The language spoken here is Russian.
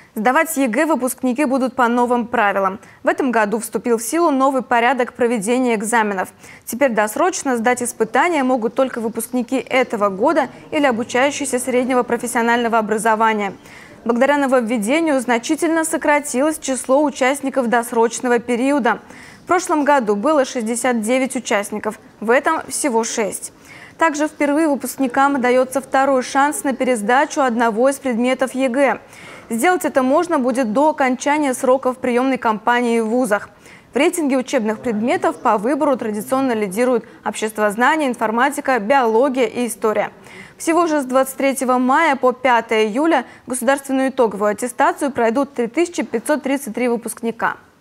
Сдавать ЕГЭ выпускники будут по новым правилам. В этом году вступил в силу новый порядок проведения экзаменов. Теперь досрочно сдать испытания могут только выпускники этого года или обучающиеся среднего профессионального образования. Благодаря нововведению значительно сократилось число участников досрочного периода. В прошлом году было 69 участников, в этом всего 6. Также впервые выпускникам дается второй шанс на пересдачу одного из предметов ЕГЭ. Сделать это можно будет до окончания сроков приемной кампании в вузах. В рейтинге учебных предметов по выбору традиционно лидируют обществознание, информатика, биология и история. Всего же с 23 мая по 5 июля государственную итоговую аттестацию пройдут 3533 выпускника.